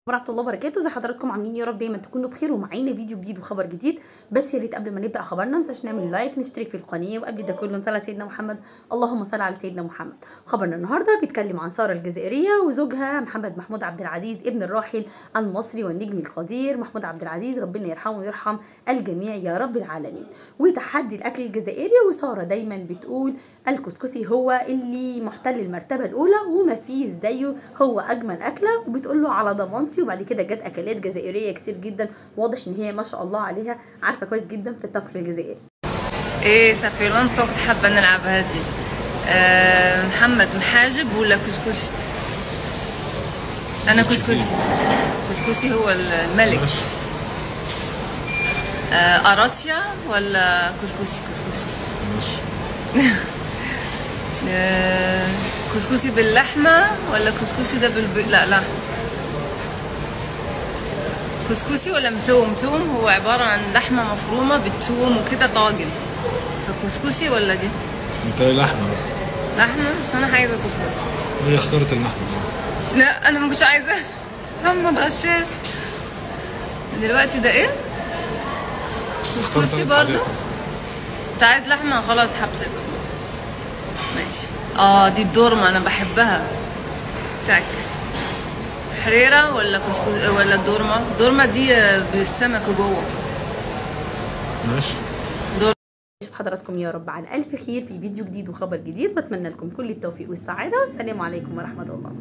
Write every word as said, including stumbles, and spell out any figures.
ورحمه الله وبركاته. زي حضراتكم عاملين يا رب دايما تكونوا بخير، ومعانا فيديو جديد وخبر جديد. بس يا ريت قبل ما نبدا خبرنا ما ننساش نعمل لايك، نشترك في القناه، وقبل ده كله نصلي على سيدنا محمد. اللهم صل على سيدنا محمد. خبرنا النهارده بيتكلم عن ساره الجزائريه وزوجها محمد محمود عبد العزيز ابن الراحل المصري والنجم القدير محمود عبد العزيز، ربنا يرحمه ويرحم الجميع يا رب العالمين. وتحدي الاكل الجزائري، وساره دايما بتقول الكسكسي هو اللي محتل المرتبه الاولى وما فيه زيه، هو اجمل اكله، وبتقول له على ضمانتي. وبعد كده جت اكلات جزائريه كتير جدا، واضح ان هي ما شاء الله عليها عارفه كويس جدا في الطبخ الجزائري. ايه صافي لونتو كنت حابه نلعب هادي. أه محمد محاجب ولا كسكسي؟ انا كسكسي. كسكسي هو الملك. أه اراسيا ولا كسكسي؟ كسكسي ماشي. أه كسكسي باللحمه ولا كسكسي ده بالب... لا لا كسكسي ولا متوم؟ توم هو عباره عن لحمه مفرومه بالثوم وكده طاجن، فكسكسي ولا دي؟ انت لحمه لحمه، بس انا عايزه كسكسي. هي اختارت اللحمه. لا انا ما كنتش عايزه، محمد غشاش. دلوقتي ده ايه؟ كسكسي برضه. انت عايز لحمه؟ خلاص حبسته ماشي. اه دي الدورمه انا بحبها. تاك حريره ولا كسكسي ولا الدورمه؟ الدورمه دي بالسمك جوه. ماشي. حضراتكم يا رب على الف خير في فيديو جديد وخبر جديد، واتمنى لكم كل التوفيق والسعاده، والسلام عليكم ورحمه الله.